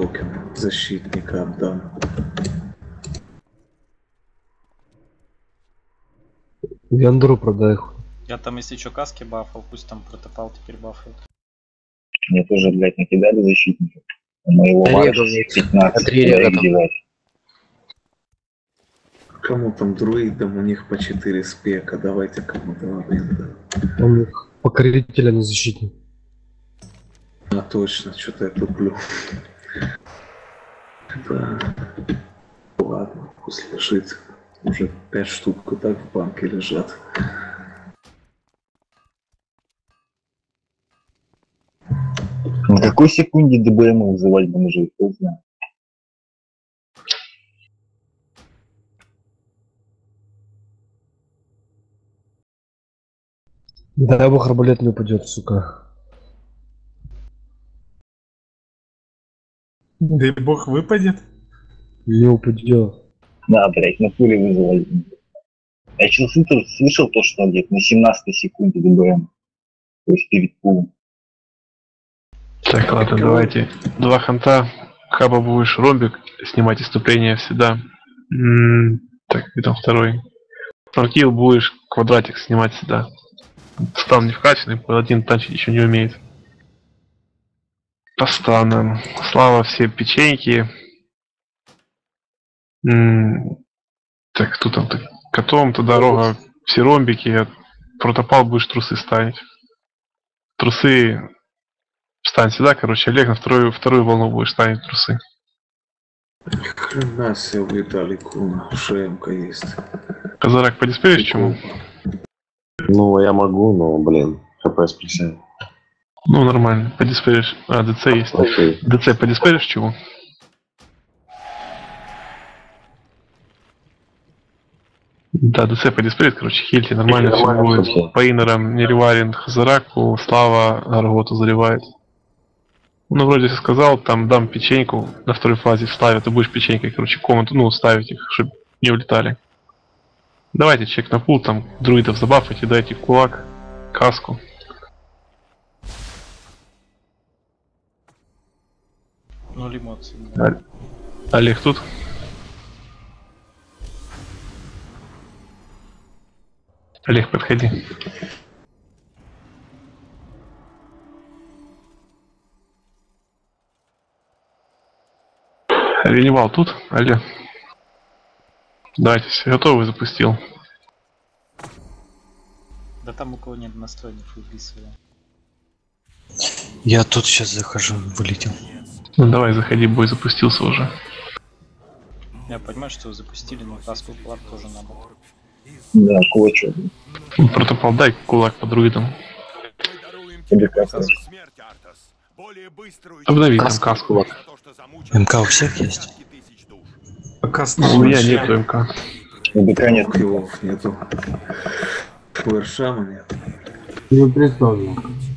токен защитника отдам. Вендору продай их. Я там, если что, каски бафал, пусть там протопал теперь бафает. Мне тоже, блядь, накидали защитников. У моего Регал марш есть. 15. 3 куда рега их там. девать? Кому там друидам, у них по 4 спека, давайте кому-то момент. У них покоритель, а не защитник. А точно, что-то я туплю. Да. Ладно, пусть лежит. Уже 5 штук так в банке лежат. На какой секунде ДБМ вызывать бомжей? Кто знает? Дай бог арбалет не упадет, сука. Дай бог выпадет. Не упадет. Да, блядь, на пуле вызывали. Я сейчас слышал то, что где-то на 17 секунде ДБМ. То есть перед пулом. Так, ладно, давайте. 2 ханта. Хаба будешь ромбик, снимать иступление всегда. Так, и там второй. Франкил будешь квадратик снимать всегда. Стан не вкачанный, паладин танчить еще не умеет. По станам. Слава все печеньки. Так, кто там? Так, котом-то дорога, все ромбики. Протопал будешь трусы ставить. Трусы встань сюда, короче, Олег на вторую волну будешь ставить трусы. Хрена себе у Виталику ШМ-ка есть. Казарак, подиспеешь чему? Ну, я могу, но, блин, хп списать. Ну, нормально, подиспеешь. А, ДЦ есть. Окей. ДЦ подиспеешь чего? Да, ДЦ подиспеет, короче, хильте, нормально все будет. Окей. По инерам Нериварин, Хазараку, Слава, Арготу заливает. Ну, вроде я сказал, там дам печеньку на второй фазе вставят, ты будешь печенькой, короче, комнату, ну, ставить их, чтобы не улетали. Давайте чек на пул, там друидов забафайте, дайте кулак, каску. Ноль эмоций. Да. Олег тут? Олег, подходи. Реневал тут? Олег. Давайте, все готовы, запустил. Да там у кого нет настроенных, выписываю. Я тут сейчас захожу, вылетел. Ну давай, заходи, бой запустился уже. Я понимаю, что вы запустили, но каску кулак тоже надо. Да, кулачок. Протопал, дай кулак по друидам. Тебе каску. Обнови там каску. МК у всех есть? Пока У меня нету МК. У БК нет. Килов нету. У Эршама нет. Не представлю.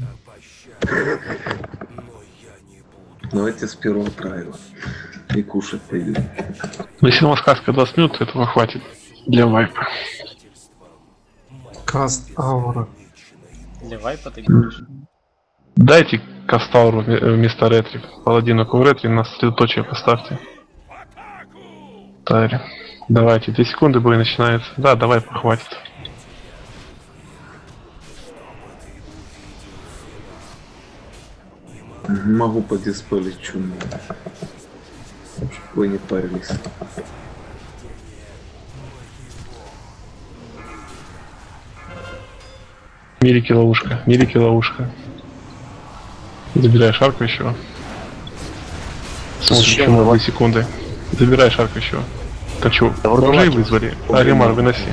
Давайте с первого правила. И кушать пойдем. Но если у вас каска 20 минут, этого хватит для вайпа. Каст аура. Для вайпа ты говоришь? Дайте Кастауру вместо ретри. Паладину к ретри на сосредоточие поставьте. Таре. Давайте, 2 секунды бой начинается. Да, давай, похватит. Могу подиспелить чуму. Чтоб вы не парились. Мирики ловушка, Мирики ловушка. Забирай шарку еще. Смотрим, чему 2 секунды. Забирай шарку еще. Так что, бомжей вызвали? Аримар, выноси.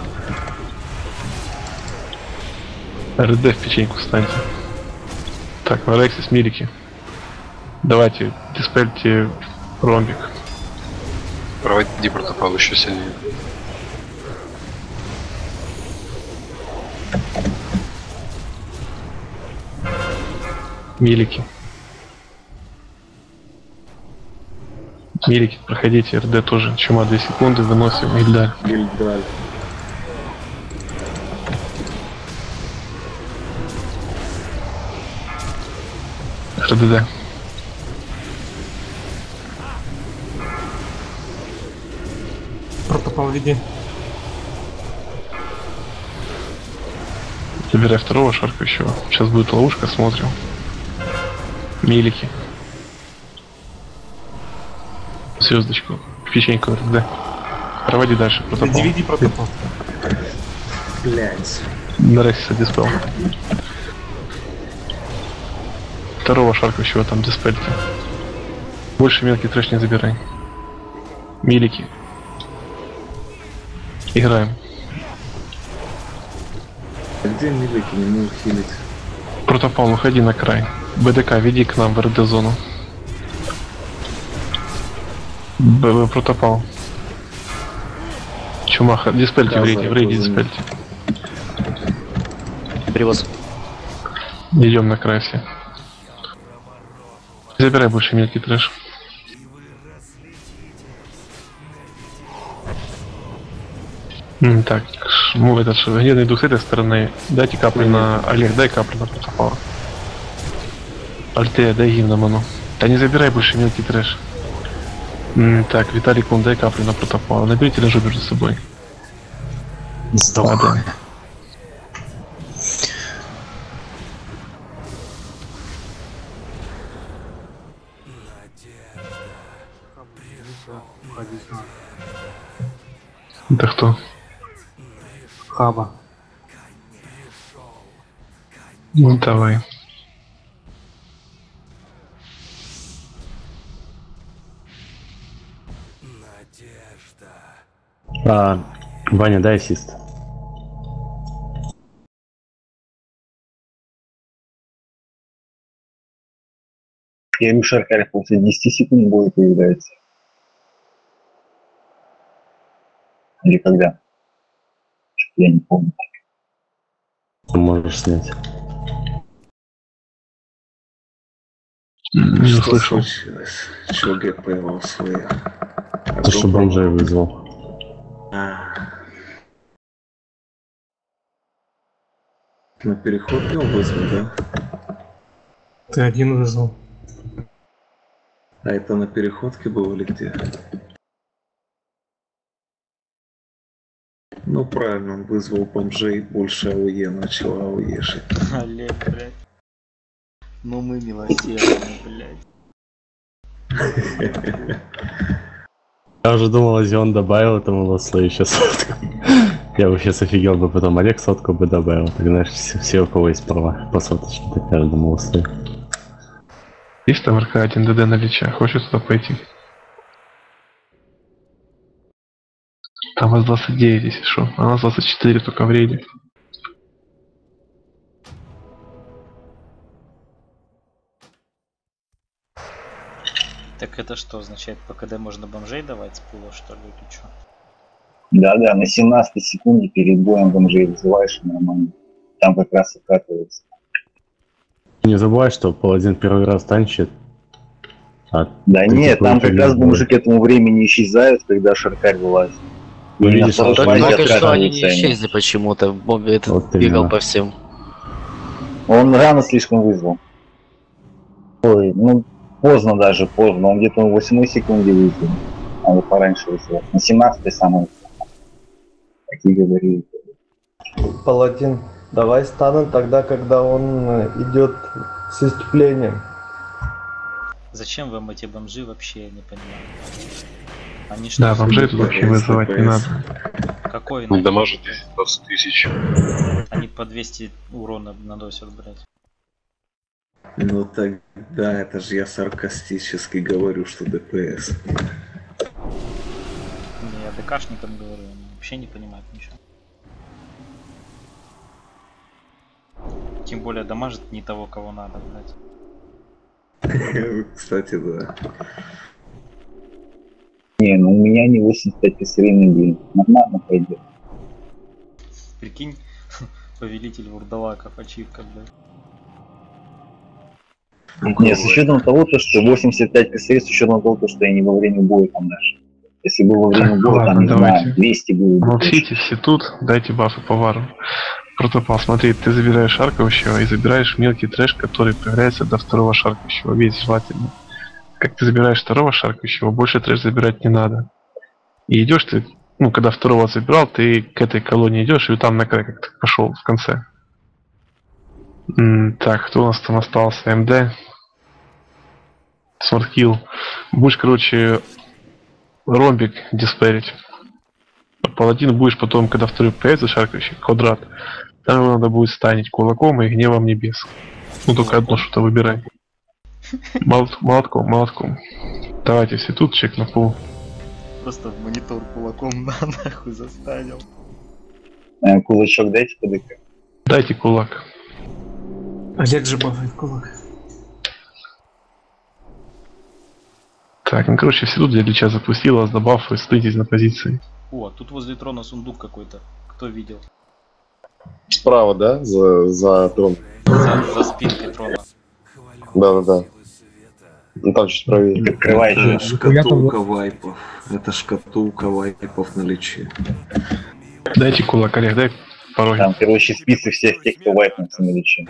РД в печеньку встаньте. Так, на Рексис Мирики. Давайте, диспельте ромбик. Проводи протопал еще сильнее. Милики. Милики, проходите, РД тоже. Чума 2 секунды, выносим Ильдаль. Гильдаль. РДД. протопал веди. Забирай второго шаркающего. Сейчас будет ловушка, смотрим. Милики. Звездочку. Печеньку РД. Проводи дальше протопал. Веди протопал. Блять. На Рексиса диспел. Второго шаркающего там диспельте. Больше мелкий трэш не забирай. Милики. Играем. А где милики не могут хилить? Протопал, уходи на край. БДК, веди к нам в РД-зону. Протопал. Чумаха, диспельте в рейде диспельте. Привоз. Идем на край все. Забирай больше мелкий трэш. Так, ну этот гневный дух с этой стороны. Дайте каплю на... Олег, дай каплю на протопала. Альтея, дай гимна ману. Да не забирай больше мелкий трэш. Так, Виталий Кун, дай каплю на протопала. Наберите ножу между собой. Сдох. Да. Это кто? Хаба. Ну давай. Ваня, дай ассист. Я ему Шаркарь после 10 секунд бой появляется. Или когда? Я не помню. Ты можешь снять. Не Что услышал. случилось? Человек поймал свое. То, что бомжей вызвал. На переход его вызвал, да? Ты один вызвал. А это на переходке было или где? Ну правильно, он вызвал бомжей, больше АОЕ начал АОЕшить. Олег, блядь. Ну мы милосердные, блядь. Я уже думал, если он добавил этому лослу еще сотку. Я бы сейчас офигел бы, потом Олег сотку бы добавил. Так знаешь, все у кого есть права по соточке каждому лослу. Есть там РК-1 ДД на Лича? Хочешь туда пойти? Там вас 29, если что. А нас 24 только в рейде. Так это что означает? По КД можно бомжей давать с пула, что ли, или что? Да-да, на 17 секунде перед боем бомжей вызываешь нормально. Там как раз откатывается. Не забывай, что паладин первый раз танчит. Да нет, там как раз бомжи к этому времени исчезают, когда Шаркарь вылазит. Ну, И на видишь, второй вот фазе Только что они не откатываются они. исчезли почему-то. Бог этот Вот бегал именно. по всем. Он рано слишком вызвал. Ой, ну поздно даже, поздно. Он где-то на 8 секунде вызвал. А вот пораньше вызвал. На 17-й самый. Как и говорили. Паладин, давай станем тогда, когда он идет с иступлением. Зачем вам эти бомжи вообще, я не понимаю. Они что? Да, бомжей тут вообще вызывать не надо. Какой? Ну, дамажит 20 тысяч. Они по 200 урона наносят, блядь. Ну тогда это же я саркастически говорю, что ДПС. Не, я ДКшникам говорю, они вообще не понимают ничего. Тем более дамажит не того, кого надо, блядь. Кстати, да. Не, ну у меня не 85 косарей на день. Нормально пойдет. Прикинь, повелитель вурдалаков, ачивка, блядь. Не, с учетом того, что 85 косарей, с учетом того, что я не во время боя там даже. Если бы во время боя, Ладно, там, не давайте. знаю, 200 было бы. Молчите все тут, дайте бафы повару. Протопал, смотри, ты забираешь шаркающего и забираешь мелкий трэш, который появляется до второго шаркающего. Весь желательно. Как ты забираешь второго шаркающего, больше трэш забирать не надо. И идешь ты ну, когда второго забирал, ты к этой колонии идешь, и там на край как-то пошел в конце. Так, кто у нас там остался? МД. Смарткилл. Будешь, короче, ромбик диспарить. Паладин будешь потом, когда второй появится шаркающий квадрат, там его надо будет станить кулаком и гневом небес. Ну только одно что-то выбирай. Молотком. Давайте все тут, чек на пол. Просто в монитор кулаком нахуй застанил. Кулачок дайте подыхать. Дайте кулак. Олег же бафает кулак. Так, ну короче, все тут для Ильича запустила, забафы, стыдитесь на позиции. О, тут возле трона сундук какой-то. Кто видел? Справа, да? За трон. За спинкой трона. Да. Ну там чуть правее. Открывающий. Шкатулка вайпов. Это шкатулка вайпов наличие. Дайте кулак, Олег, дай пороги. Там, короче, список всех тех, кто вайпнулся на личи.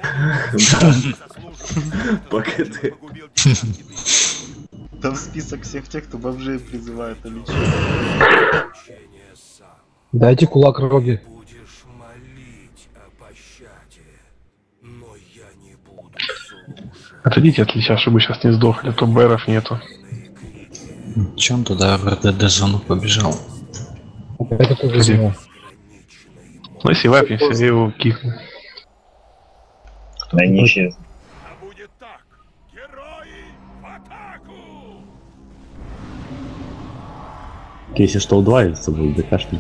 Пакеты. Там список всех тех, кто бомжей призывает на лечение. Дайте кулак Роги. Отойдите от Ильича, чтобы сейчас не сдохли, а то бэров нету. Че он туда в РДД зону побежал? Это тоже знаю. Ну если вайпнемся, я его кикну. На нищие. Если что, удваивается будет, ДКшник.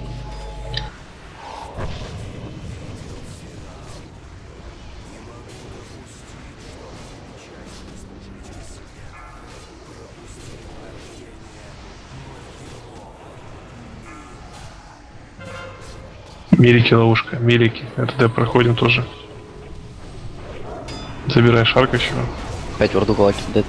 Милики ловушка, милики. РД проходим тоже. Забирай шаркающего. 5 варду кулаки дед.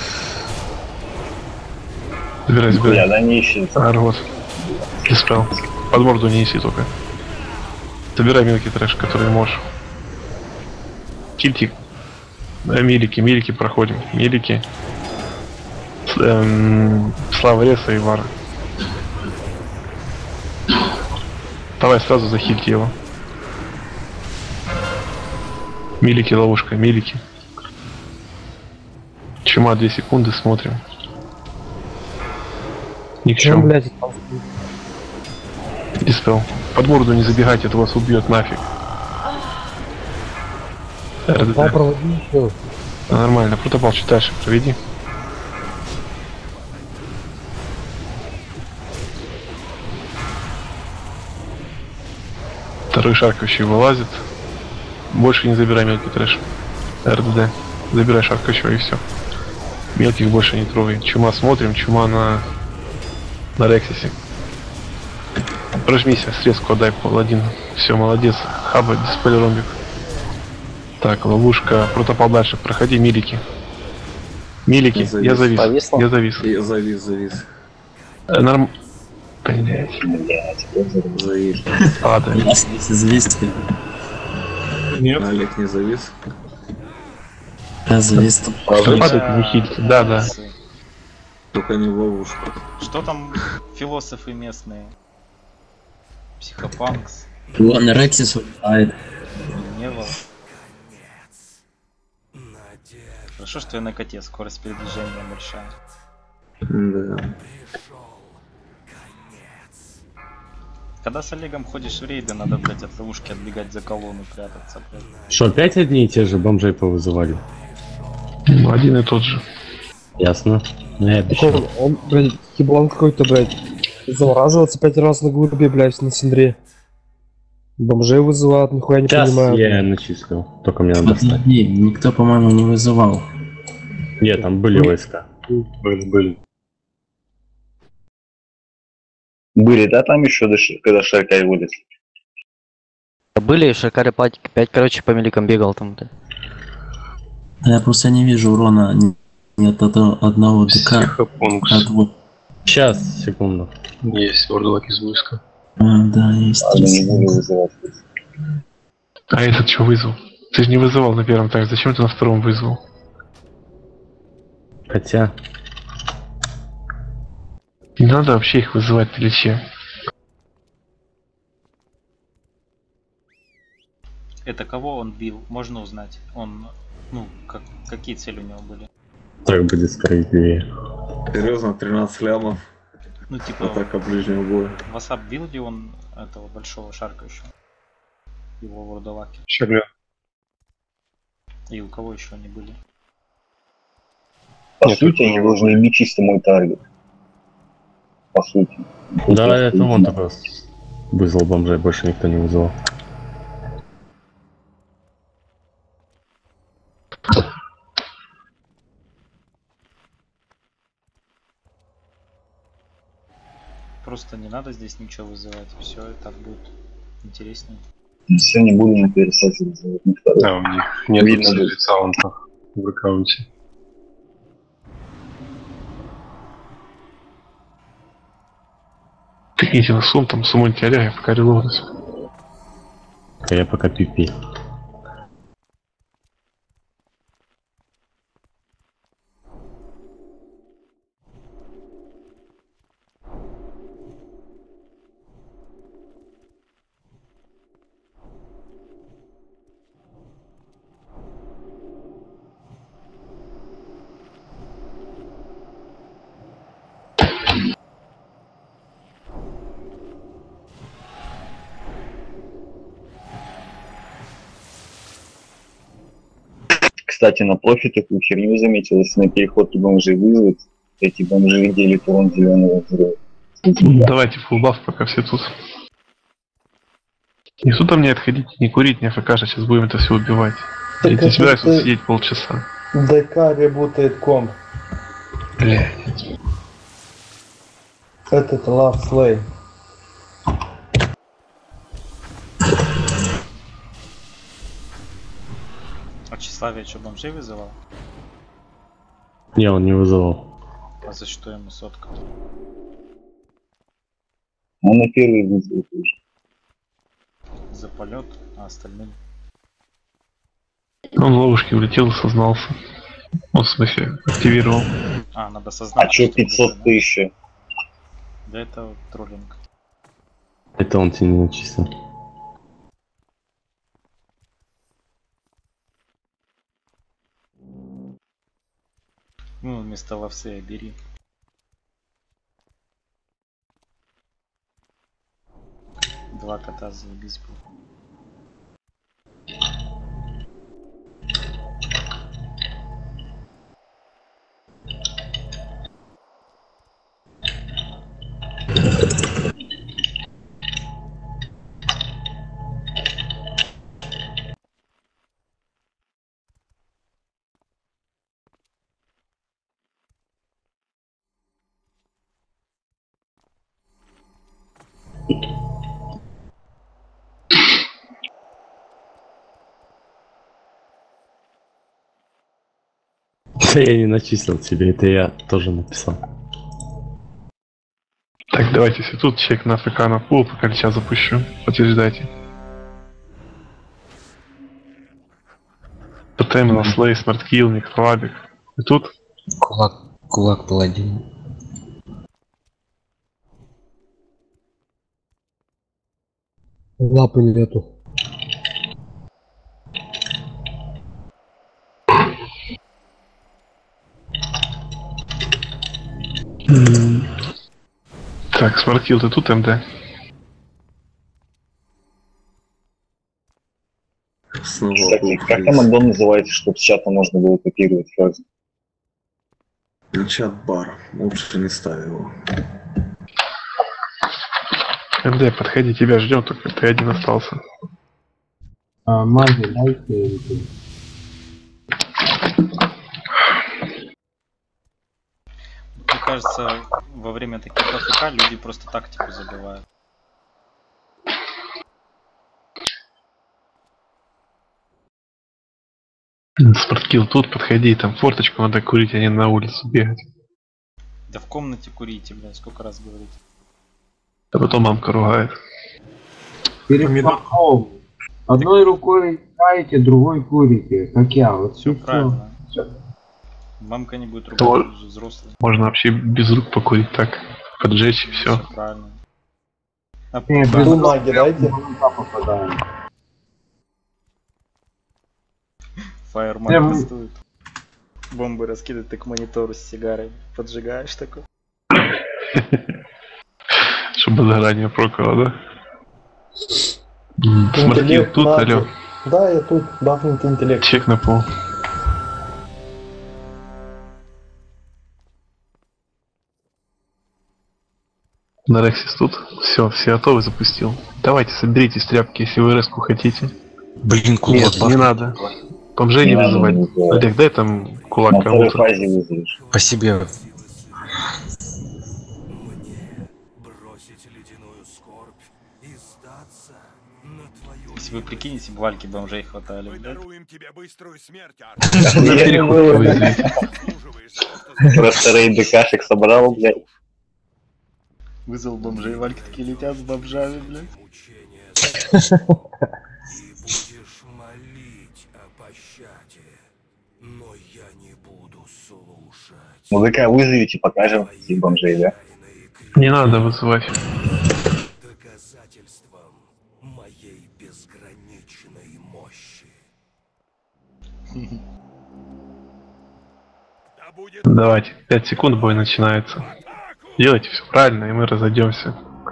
Забирай. Я да нищие. Аргот. Диспел. Под морду не неси только. Забирай мелкий трэш, который можешь. Кильтик. Милики проходим. Милики. Слава Реса и Вара. Давай сразу захильте его. Милики ловушка, милики. Чума 2 секунды, смотрим. Ни к чему. Блядь, Диспел. Под морду не забегайте, это вас убьет нафиг. РДД. проводи еще. Нормально, протопал чуть дальше проведи. Второй шаркающий вылазит. Больше не забирай мелкий трэш. РДД. Забирай шаркающего и все. Мелких больше не трогай. Чума смотрим, чума на Рексисе. Прожмись, срезку отдай паладин. Все, молодец. Хаба, дисплей ромбик. Так, ловушка. Протопал дальше. Проходи, милики. Милики, я завис. Повисло? Я завис. Я завис. Норм... Блять. Завис. Падай. Если завести. Нет. Олег не завис. Завести. Падать не хильте. Да. Только не в ловушку. Что там философы местные? Психопанкс. Вон Рексис улетает. Не было. Хорошо, что я на коте, скорость передвижения большая. Да. Когда с Олегом ходишь в рейды, надо, блять, от ловушки отбегать за колонну, прятаться, блядь. Что, опять одни и те же бомжей повызывали? Ну, один и тот же. Ясно. Ну я обещал. Он, блядь, еблан какой-то, блядь. Завораживаться 5 раз на глубе, блядь, на синдре. Бомжей вызывают, нихуя не Сейчас понимаю. я начислил. Только мне надо встать. Подожди, никто, по-моему, не вызывал. Нет, там были войска. Были. Были, да, там еще, когда Шаркай вылез? Были, Шакари 5, короче, по меликам бегал там-то. Я просто не вижу урона ни от одного ДК. Психопункс. От вот. Сейчас, секунду. Есть ордлок из войска. Да, есть. Не буду вызывать. А этот что вызвал? Ты же не вызывал на первом так, зачем ты на втором вызвал? Хотя... Не надо вообще их вызывать в Ильиче. Это кого он бил? Можно узнать? Он, ну, какие цели у него были? Так будет справедливее. Серьезно, 13 лямов. Ну, типа, Атака ближнего боя. в WhatsApp бил ли он этого большого шаркающего? Его вурдалаки. Шагля. И у кого еще они были? По сути, они должны иметь чисто мой таргет. По сути. Да, это он только вызвал бомжей, больше никто не вызвал. Просто не надо здесь ничего вызывать. Все, и так будет интереснее. Все не будем на пересадке вызывать. Да, у них нет Видно лица в аккаунте. Тыкните на сум, там сумоньте Олега, пока релоудусь. А я пока пипи. Кстати, на профи такую херню заметил, если на переходе бомжей вызвать, эти бомжи делят урон зеленого взрыва. Давайте фулбаф, пока все тут. Никто там не отходите, не курить, не АФК, сейчас будем это все убивать. Я не собираюсь тут сидеть полчаса. ДК работает комп. Блядь. Этот Love Slay. А Тщеславие что, бомжей вызывал? Не, он не вызывал. А за что ему сотка? Он на первый вызвал тоже. За полет, а остальным? Он в ловушке улетел и сознался. Ну, в смысле, активировал. А, надо сознать. А чё 500 тысяч? Да это троллинг. Это он тебе не начислил. Ну, вместо ловцы бери. Два кота заебись был. Это я не начислил тебе, это я тоже написал. Так, давайте, если тут чек на АФК на пул, пока сейчас запущу. Подтверждайте. ПТМ на слей, смарткилл, микролабик. И тут? Кулак паладин. Лапы нету. Так, смарткилл, ты тут, МД? Снова Кстати, как там аддон называется, чтобы с чата можно было копировать фразы? Чат-бар. Лучше не ставь его. МД, подходи, тебя ждем, только ты один остался. Маги, дайте. Мне кажется, во время таких АФК люди просто тактику забивают. Спорткилл тут, подходи, там форточку надо курить, а не на улицу бегать. Да в комнате курите, блядь, сколько раз говорить. А потом мамка ругает. Перед одной рукой играете, другой курите, как я. Вот Все и правильно. Мамка не будет ругать, он же взрослый. Можно вообще без рук покурить так, поджечь и все. Все правильно. А Нет, Бумаги дайте. попадаем. Фаерман тестует. Бомбы раскидывает, ты к монитору с сигарой поджигаешь такой. Чтобы загорание прокало, да? Смотри, тут, алё. Да, я тут, бафнут интеллект. Чек на пол. На Рексис тут. Все готовы, запустил. Давайте, соберитесь, тряпки, если вы резку хотите. Блин, кулак. Нет, не надо. Бомжей не вызывать. Олег, дай там кулак На второй кому-то. фазе вызовешь. По себе. Если вы прикинете, в Вальке бомжей хватали, блядь. На переходке вызовите. Просто рейд ДКшек собрал, блядь. Вызвал бомжей, Вальки такие летят с бомжами, блядь. Ну ДК вызовите, покажем этих бомжей, да? Не надо вызывать. Давайте, 5 секунд бой начинается. Делайте все правильно, и мы разойдемся.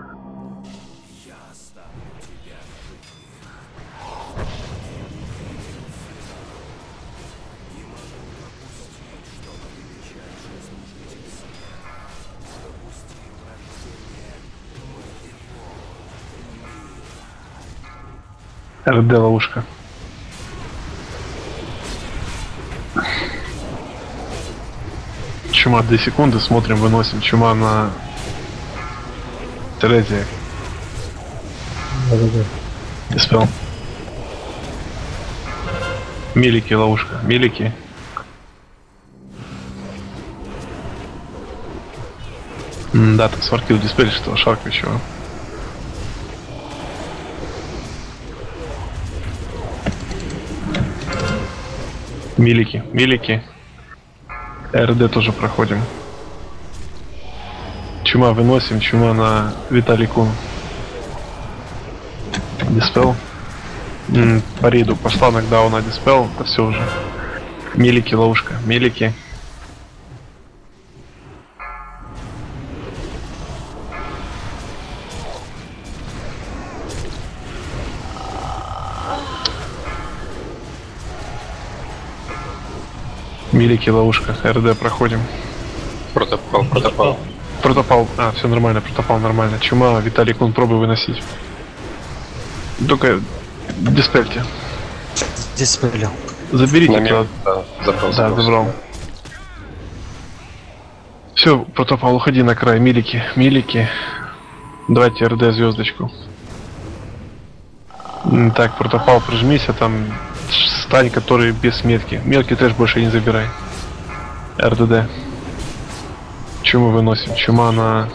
РД ловушка. Чума 2 секунды, смотрим, выносим. Чума на Терезия. Диспел. Милики ловушка. Милики. Да, там сваркил диспель, что шаркающего. Милики, милики. РД тоже проходим. Чума выносим, чума на Виталику. Диспел. По рейду пошла нокдауна, диспел, это все уже. Милики ловушка, милики. Милики ловушка, РД проходим. Протопал. А, все нормально, протопал нормально. Чума, Виталик, он пробуй выносить. Только диспельте. Диспелил. Заберите. Забрал. Все, протопал, уходи на край. Милики, милики. Давайте РД звездочку. Так, протопал, прижмись, а там стань, который без метки. Мелкий трэш больше не забирай. РДД. Чуму выносим? Чума на...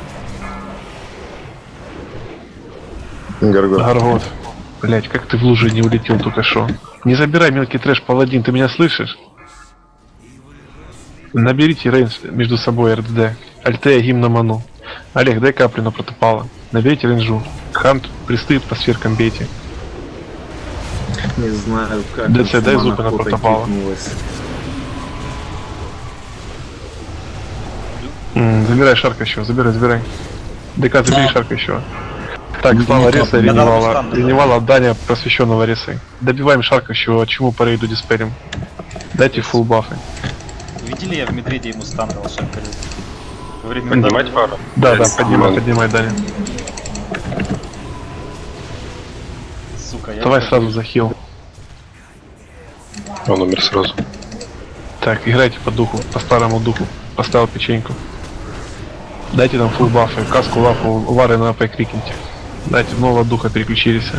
Гаргот. Блять, как ты в луже не улетел только что? Не забирай мелкий трэш, паладин, ты меня слышишь? Наберите рейндж между собой РДД. Альтея, гимн на ману. Олег, дай каплю на протопала. Наберите рейнджу. Хант пристыт, по сверкам бейте. Не знаю, как. ДЦ, дай зубы на протопала. Забирай шаркающего, забирай. ДК, забери шаркающего. Так, Слава Реса, Реневала, отдание просвещенного Ресы. Добиваем шаркающего, чему по рейду диспелим. Дайте фулл бафы. Видели, я в медведе ему стан дал шаркарю. Поднимать пару? Да, поднимай, Даня. Сука, я... Давай сразу захил. Он умер сразу. Так, играйте по духу, по старому духу. Поставил печеньку. Дайте там фулл бафы, каску, лафу, вары на АП крикните. Дайте в нового духа переключились.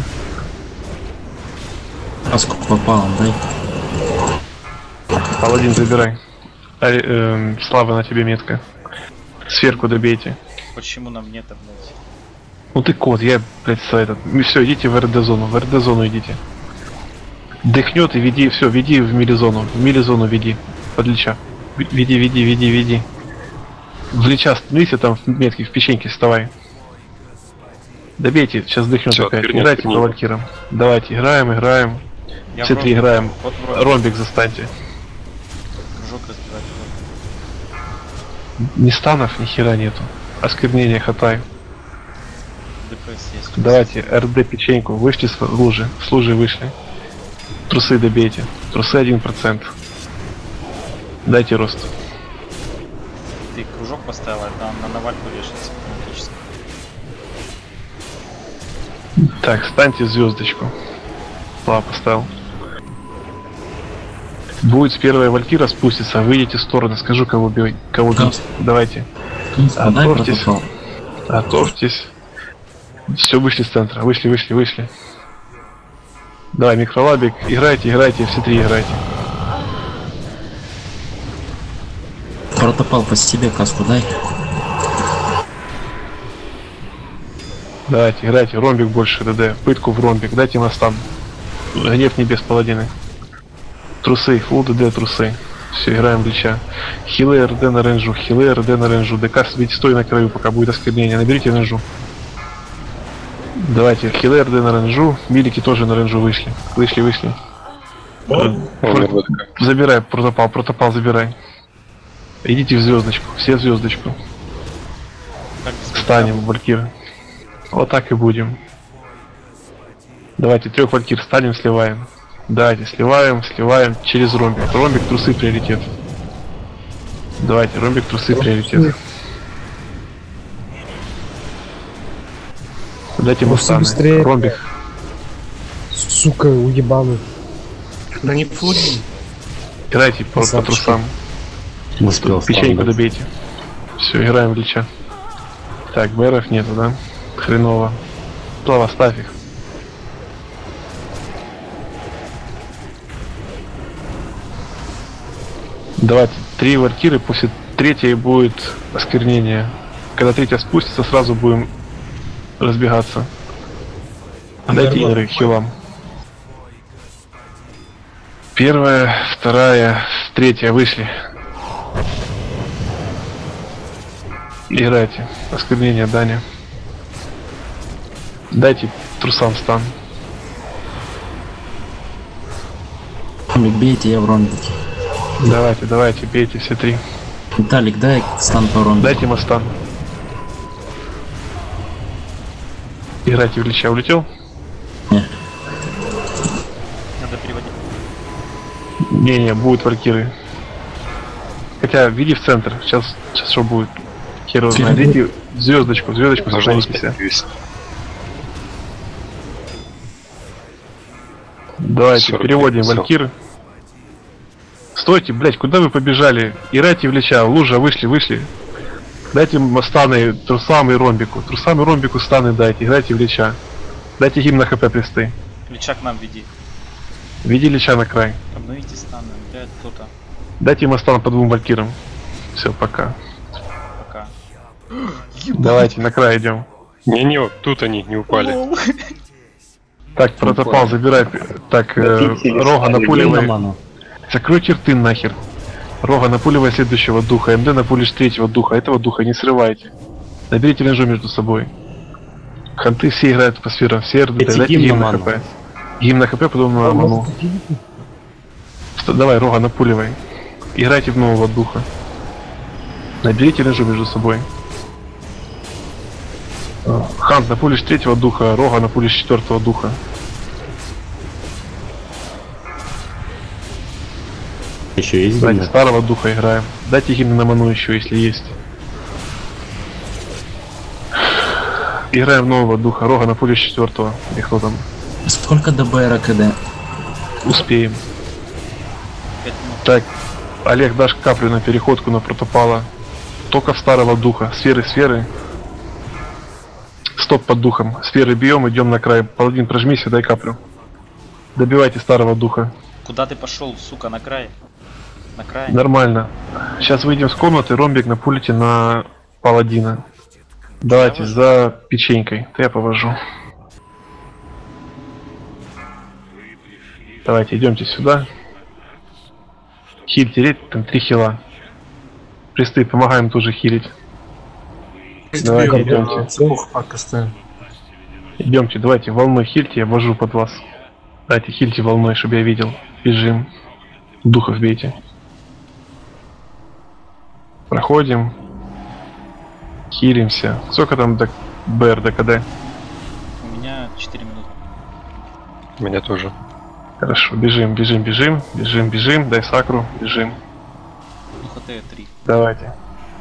Каску попал, дай. Паладин, забирай. Слава, на тебе метка. Сверху добейте. Почему на мне-то, блядь? Ну ты кот, я, блядь, этот. Все, идите в РД-зону, идите. Дыхнет и веди, все, веди в мили-зону веди. Подлеча. Веди. В лича становись, там в метке, в печеньке вставай. Добейте, сейчас дыхнет опять. Играйте по валькирам. Давайте, играем. Я Все в три ромбик. играем. Вот в ромбик. Ромбик застаньте. Кружок разбивать. Ни станов, ни хера нету. Осквернение хатай. ДПС есть. Давайте, РД печеньку. Вышли с лужи. С лужи вышли. Трусы добейте. Трусы 1%. Дайте рост. Ты кружок поставил, это на навальку вешается автоматически. Так, станьте звездочку. Слава поставил. Будет первая валькира спустится, выйдете в сторону, скажу, кого бить. Кого бить. Давайте. Готовьтесь. Готовьтесь. Все, вышли с центра. Вышли. Давай, микролабик. Играйте, все три играйте. Протопал, по себе каску дай. Давайте, играйте. Ромбик больше, ДД. Пытку в ромбик. Дайте мостам. Гнев небес паладины. Трусы, фул ДД, трусы. Все, играем в лича. Хилы РД на рейнджу, ДК сидите, стой на краю, пока будет осквернение. Наберите рейнджу. Давайте, хилы РД на рейнджу, милики тоже на рейнджу вышли. Вышли. Забирай, протопал забирай. Идите в звездочку, все в звездочку. Станем, валькир. Вот так и будем. Давайте, 3 валькир станем, сливаем. Давайте, сливаем через ромбик. Ромбик, трусы, приоритет. Давайте, ромбик, трусы, приоритет. Дайте ему станы. Ромбик. Сука, уебаный. Да не флуги. Играйте по трусам. Печеньку добейте. Все, играем в лича. Так, БРов нету, да? Хреново. Слава, ставь их. Давайте, 3 валькиры, после третьей будет осквернение. Когда третья спустится, сразу будем разбегаться. Дайте инры хилам. 1, 2, 3 вышли. Играйте. Осквернение, Даня. Дайте трусам стан. Бейте, я в ромбике. Давайте, бейте все 3. Виталик, дай стан по ромбику. Дайте ему стан. Играйте в лича. Улетел? Не. Надо переводить. Не, будут валькиры. Хотя, веди в центр. Сейчас что будет? Хер его знает. Идите в звездочку сохранитесь. Давайте, переводим валькиры. Стойте, блять, куда вы побежали? Играйте в лича, лужа, вышли. Дайте станы трусам и ромбику. Трусам и ромбику станы дайте, играйте в лича. Дайте гимн на хп присты. Лича к нам веди. Веди лича на край. Обновите станы, блядь, кто-то. Дайте ему стан по 2 валькирам. Все, пока. Пока. Давайте, на край идем. Не, вот тут они не упали. Так, протопал, забирай. Так, Рога напуливай. Закрой черты нахер. Рога напуливай следующего духа. МД напулишь 3-го духа. Этого духа не срывайте. Наберите ренжу между собой. Ханты все играют по сферам. Все РД. Дайте гимн на хп. Гимн на хп, потом на ману. Давай, Рога напуливай. Играйте в нового духа. Наберите ренжу между собой. Хант напулишь 3-го духа. Рога напулишь 4-го духа. Еще есть Давайте гимн? старого духа играем. Дайте гимн на ману еще, если есть. Играем в нового духа. Рога на поле 4-го. И кто там? Сколько ДБР КД? Успеем. Так, Олег, дашь каплю на переходку на протопала. Только в старого духа. Сферы. Стоп под духом. Сферы бьем, идем на край. Паладин, прожмись и дай каплю. Добивайте старого духа. Куда ты пошел, сука, на край? На край? Нормально. Сейчас выйдем с комнаты, ромбик напулите на паладина. Давайте за печенькой. Я повожу. Давайте, идемте сюда. Хиль тереть, там 3 хила. Присты, помогаем тоже хилить. Давайте, идемте. Идемте, давайте, волной хильте, я вожу под вас. Дайте хильте волной, чтобы я видел. Бежим. Духов бейте. Проходим. Хилимся. Сколько там до БР, до КД? У меня 4 минуты. У меня тоже. Хорошо, бежим, бежим, бежим, бежим, бежим, дай сакру, бежим. ХТ 3. Давайте.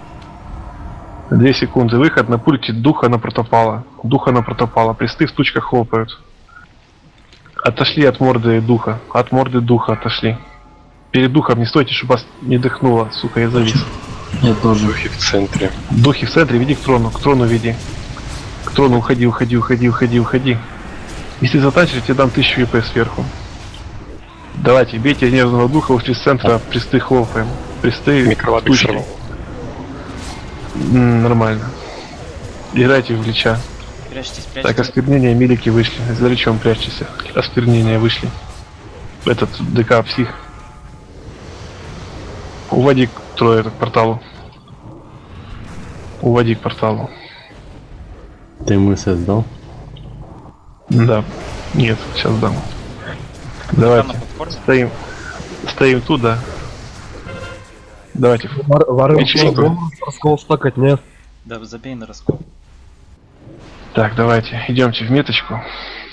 2 секунды, выход на пульте, духа на протопала. Духа на протопала, присты в тучках хлопают. Отошли от морды духа, отошли. Перед духом не стойте, чтобы вас не дыхнуло, сука, я завис. Я тоже. Духи в центре. Духи в центре, веди к трону веди. К трону уходи, уходи, уходи, уходи, уходи. Если затанчишь, я тебе дам 1000 ВП сверху. Давайте, бейте нервного духа, ушли с центра, присты хлопаем. Присты Микроватик сорвал. Нормально. Играйте в лича. Прячьтесь, Так, прячьтесь. осквернение, милики вышли. За личом прячьтесь. Осквернение вышли. Этот ДК псих. Уводи трое к порталу. Уводи к порталу. Ты ему сдал? Да. Нет, сейчас дам. Давайте. Стоим тут, да. Давайте. Печеньку. Раскол стакать, нет? Да, забей на раскол. Так, давайте. Идемте в меточку.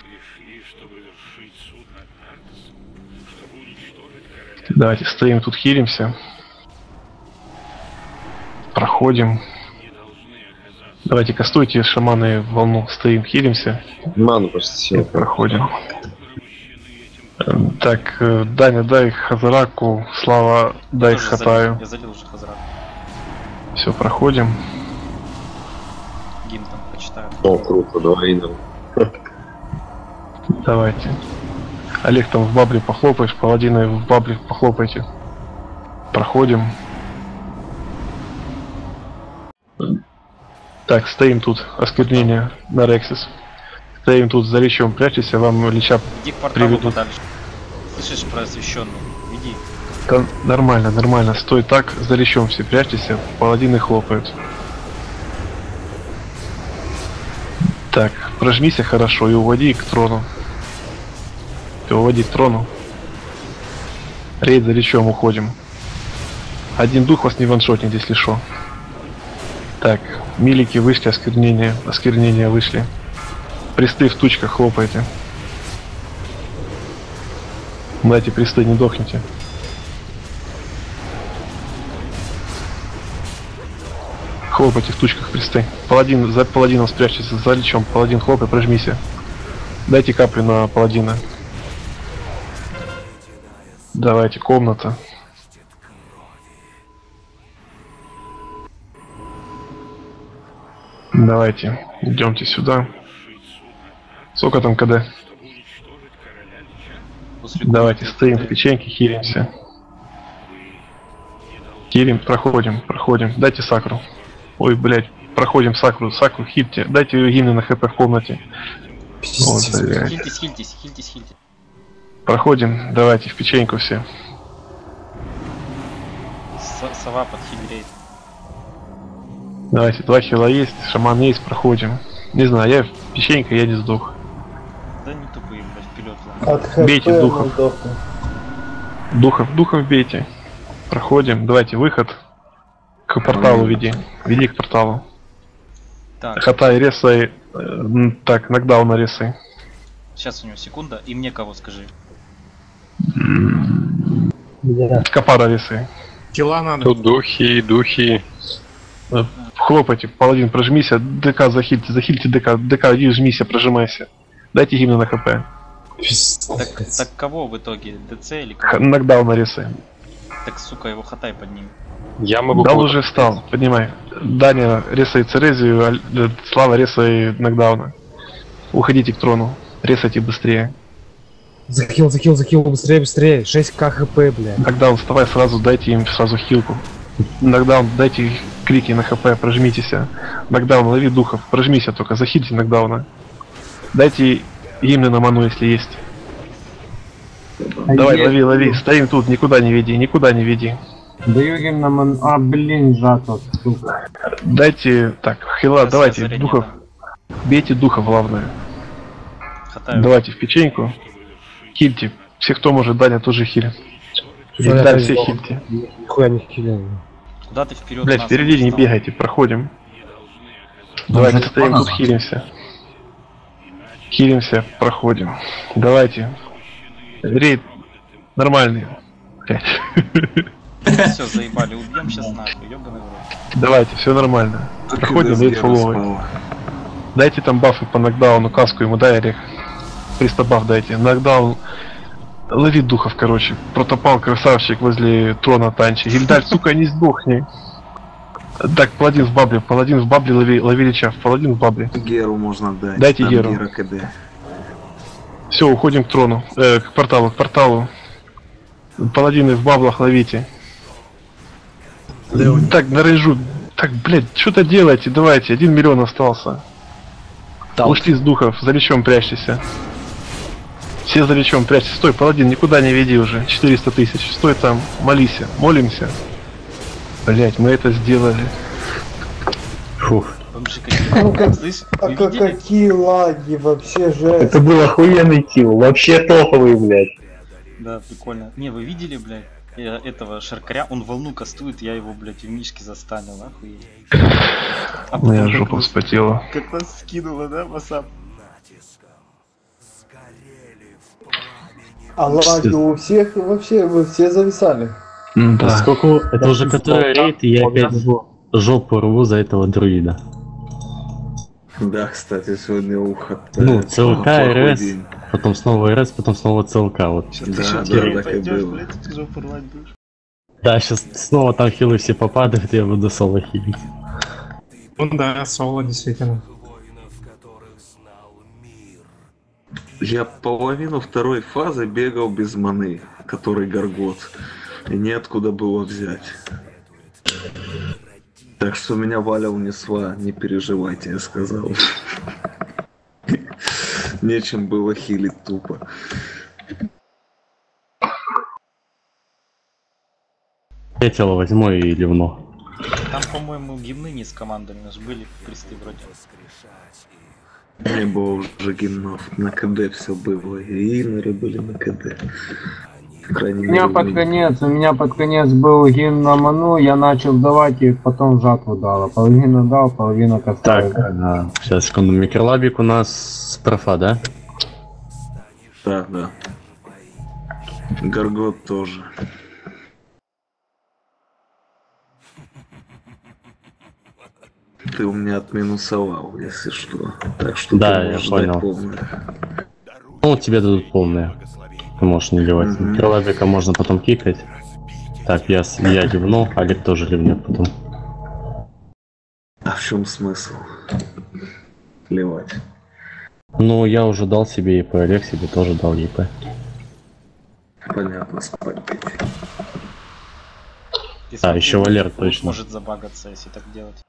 Давайте стоим тут, хилимся. Проходим. Давайте кастуйте шаманы в волну. Стоим, хилимся. Ману почти. Проходим. Так, Даня, дай Хазараку, Слава, дай Тоже Хатаю. Я залил уже Хазараку. Все, проходим. Гимн там почитаю. О, круто, двоином. Давайте. Олег там в бабле похлопаешь, паладины в бабле похлопайте. Проходим. Так, стоим тут. Осквернение на Рексис. Стоим тут за лечом, прячьтесь, вам леча Иди к порталу приведут. подальше. Слышишь про освященную? Иди. Да, нормально, нормально. Стой так, за лечом все прячьтесь, паладины хлопают. Так, прожмися хорошо и уводи к трону. Ты уводи к трону. Рейд за лечом уходим. Один дух вас не ваншотнет, если шо. Так, милики вышли, осквернения вышли. Присты в тучках хлопайте. Дайте присты, не дохните. Хлопайте в тучках присты. Паладин, за паладином спрячьтесь, за лечом. Паладин хлопай, прожмися. Дайте каплю на паладина. Давайте, комната. Давайте, идемте сюда. Сколько там КД? Давайте, стоим в печеньке, хилимся. Хилим, проходим. Дайте сакру. Ой, блять, проходим сакру, хильте. Дайте гимны на хп в комнате. Вот, блядь. Хильтесь. Проходим, давайте в печеньку все. Сова под хильрейд. Давайте, 2 хила есть, шаман есть, проходим. Не знаю, я печенька, я не сдох. Да не тупые, блядь, вперед. Бейте духов. Духов бейте. Проходим, давайте выход. К порталу веди. Веди к порталу. Так. Хатай, ресай. Так, нокдауна ресай. Сейчас у него секунда, и мне кого скажи. Капара ресай. Тела надо. Тут духи. Хлопайте, паладин, прожмися, ДК захильте ДК, иди жмися, прожимайся. Дайте гимны на хп. Так кого в итоге? ДЦ или кого? Нокдаун ресай. Так, сука, его хатай подними. Я могу... Да, уже встал, поднимай. Даня ресай Церезию, Слава ресай нокдауна. Уходите к трону, ресайте быстрее. Захил, быстрее. 6к хп, блядь. Нокдаун, вставай сразу, дайте им сразу хилку. Нокдаун, дайте крики на хп, прожмитесь. Нокдаун, лови духов, прожмися только, захильте нокдауна. Дайте гимны на ману, если есть. Давай, лови, стоим тут, никуда не веди. Даю им на ман... А, блин, сжато, сука. Дайте, так, хила, давайте, духов. Бейте духов, главное. Хатаю. Давайте в печеньку. Хильте. Все, кто может, Даня тоже хилит. Всё, я Да, опять все сдох. хильте. Нихуя не хиляю. Куда ты вперед? Блять, впереди не бегайте, проходим. Давайте стоим тут, хилимся. Хилимся, проходим. Давайте. Рейд нормальный. Блять. Все, заебали, убьем сейчас нахуй, ёбаный в рот. Давайте, все нормально. Проходим, рейд фуловый. Дайте там бафы по нокдауну, каску ему, дай, Олег. 300 баф дайте. Нокдаун. Лови духов, короче. Протопал красавчик возле трона танчи. Гильдаль, сука, не сдохни. Так, паладин в бабле, лови лича, паладин в бабле. Геру можно дать. Дайте там Геру. Гера КД. Все, уходим к трону, к порталу, Паладины в баблах ловите. Так, на рейджу. Так, блядь, что-то делайте, давайте, 1 миллион остался. Ушли с духов, за лечом прячьтесь. Все за лечом прячьтесь. Стой, паладин, никуда не веди уже. 400 тысяч. Стой там, молись, молимся. Блять, мы это сделали. Фух. Какие лаги, вообще жесть. Это был охуенный килл, вообще топовый, блядь. Да, прикольно. Не, вы видели, блядь, этого шаркаря? Он волну кастует, я его, блядь, в мишке застанил, охуеть. Моя жопа вспотела. Как вас скинуло, да, Масап? А лаги у всех вообще, вы все зависали. Да. Поскольку это уже который рейд, и я опять жопу рву за этого друида. Да, кстати, сегодня ухо. Ну, ЦЛК, РС, потом снова РС, потом снова ЦЛК. Вот. Да, так и было. Да, сейчас снова там хилы все попадают, и я буду соло хилить. Ну да, соло, действительно. Я половину второй фазы бегал без маны, который Горгот. И неоткуда было взять. Так что меня Валя унесла, не переживайте, я сказал. Нечем было хилить тупо. Я тело возьму и ливну. Там, по-моему, гимны не с командами, у нас были кресты вроде. Не было уже гимнов, на КД все было, и инеры были на КД. У меня под конец был гимн на ману, я начал давать и потом жатву дала. Половину дал, половину касаюсь. Так, сейчас, секунду, микролабик у нас профа, да? Да, да. Горгот тоже. Ты у меня отминусовал, если что. Так что да, ты я можешь понял. дать полное. Ну, тебе дадут полное. Ты можешь не ливать. Микролабика можно потом кикать. Так, я ливну, Олег тоже ливнет потом. А в чем смысл? Ливать. Ну, я уже дал себе ЕП, Олег себе тоже дал ЕП. Понятно, спать пить. А, еще Валер точно. Может забагаться, если так делать.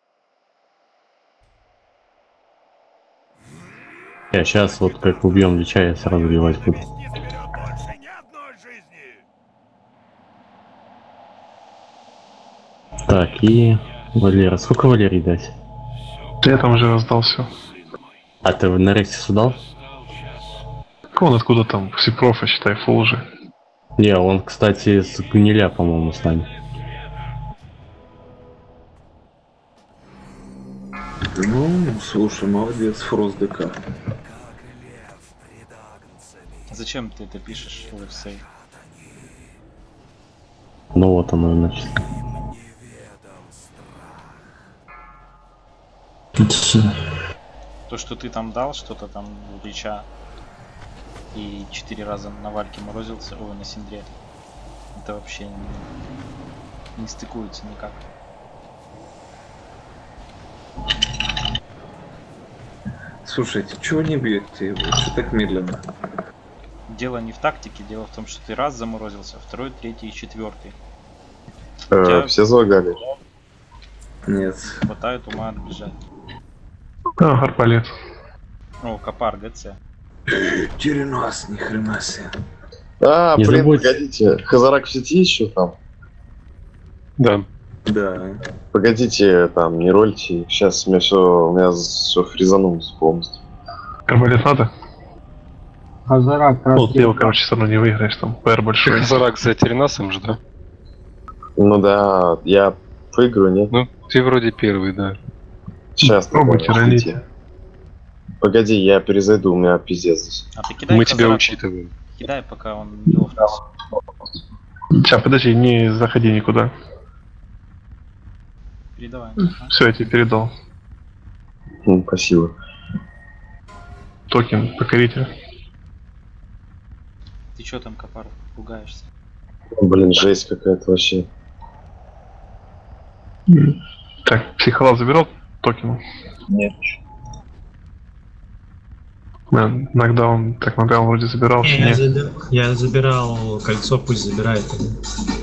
Я сейчас вот как убьем Лича, я сразу ливать буду. Так, и Валера. Сколько Валерий дать? Да я там уже раздал все. А ты на Рексису дал? Он откуда там? Все профа, считай, фул уже. Не, он, кстати, с гниля, по-моему, с нами. Ну, слушай, молодец, Фрост ДК. Зачем ты это пишешь в офсей? Ну вот оно, значит. То, что ты там дал, что-то там у Лича и 4 раза на Вальке морозился, ой, на Синдре. Это вообще не стыкуется никак. Слушайте, чего не бьете его? Что так медленно? Дело не в тактике, дело в том, что ты раз заморозился, второй, третий и четвертый. Все залагали? Нет. Хватает ума отбежать. А, арбалет. О, Капар, ГЦ. Теренос, ни хрена себе. А, Не блин, забудь. погодите. Хазарак в сети еще там? Да. Да. Погодите, там, не рольте. Сейчас у меня все фризанулось полностью. Арбалет надо? Хазарак, Ну, ты его, короче, все равно не выиграешь, там, ПР Ты большой. Хазарак за Теренасом же, да? Ну да, я выиграю, нет? Ну, ты вроде первый, да. Сейчас. Пробуйте ролить. Погоди, я перезайду, у меня пиздец здесь. А ты кидай Мы тебя Хазараку. учитываем. Кидай, пока он не лопнулся. Сейчас, подожди, не заходи никуда. Передавай. Все, я тебе передал. Спасибо. Токен покоритель. Ты чё там, Копаров, пугаешься? Блин, жесть какая-то вообще. Так, психолог забирал токен? Нет. Нокдаун, так, нокдаун вроде забирал, что нет. Я забирал кольцо, пусть забирает.